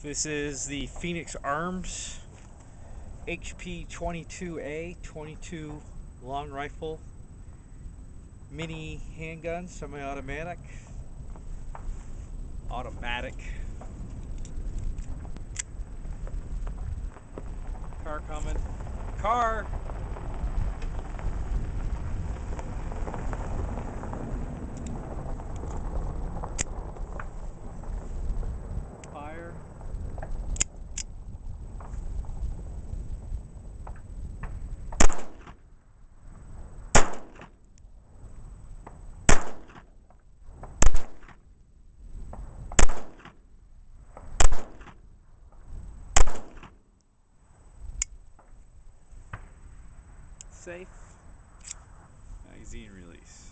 This is the Phoenix Arms HP22A.MOV long rifle mini handgun, semi-automatic, automatic. Car coming. Car! Fire. Safe. Magazine release.